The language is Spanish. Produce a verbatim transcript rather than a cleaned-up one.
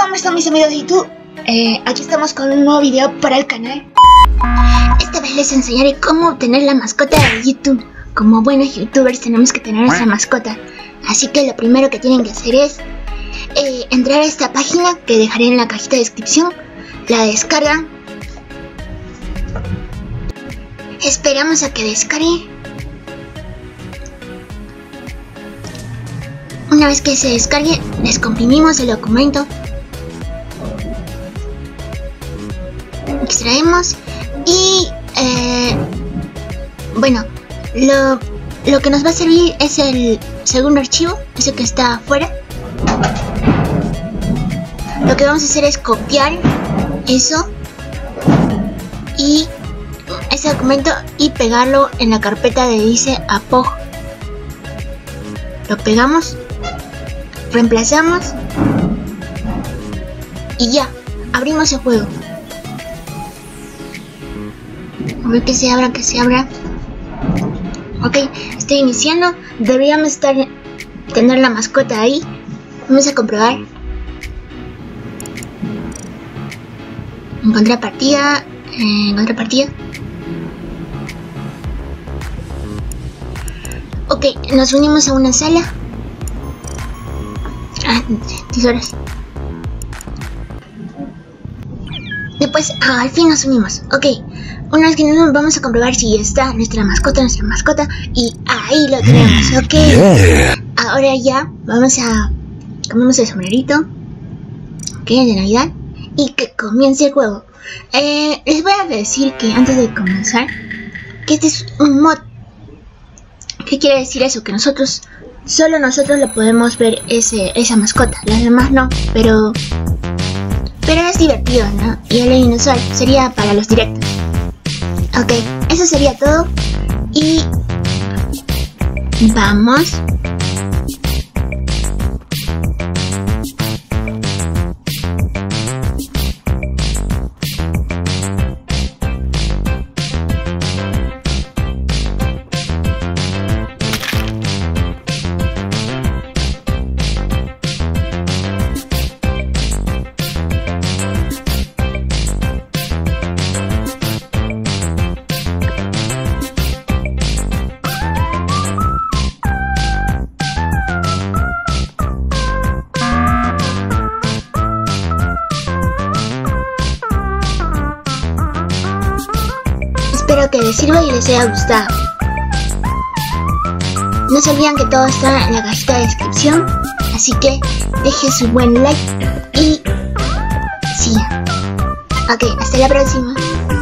¿Cómo están mis amigos de YouTube? Eh, aquí estamos con un nuevo video para el canal. Esta vez les enseñaré cómo obtener la mascota de YouTube. Como buenos youtubers tenemos que tener nuestra mascota. Así que lo primero que tienen que hacer es eh, entrar a esta página que dejaré en la cajita de descripción. La descargan. Esperamos a que descargue. Una vez que se descargue, descomprimimos el documento. Extraemos y eh, bueno, lo, lo que nos va a servir es el segundo archivo, ese que está afuera. Lo que vamos a hacer es copiar eso y ese documento y pegarlo en la carpeta de dice Apog. Lo pegamos, reemplazamos y ya, abrimos el juego. A ver que se abra, que se abra. Ok, estoy iniciando. Deberíamos estar tener la mascota ahí. Vamos a comprobar. Encontrar partida. Eh, encontrar partida. Ok, nos unimos a una sala. Ah, diez horas. Después, ah, al fin nos unimos. Ok, una vez que nos vamos a comprobar si está nuestra mascota, nuestra mascota. Y ahí lo tenemos, ok. Yeah. Ahora ya vamos a comemos el sombrerito. Ok, de Navidad. Y que comience el juego. eh, Les voy a decir que antes de comenzar, que este es un mod. ¿Qué quiere decir eso? Que nosotros, solo nosotros lo podemos ver ese, esa mascota. Las demás no, pero Pero es divertido, ¿no? Y el inusual sería para los directos. Ok, eso sería todo. Y vamos. Espero que les sirva y les haya gustado. No se olviden que todo está en la cajita de descripción. Así que dejen su buen like y sigan. Ok, hasta la próxima.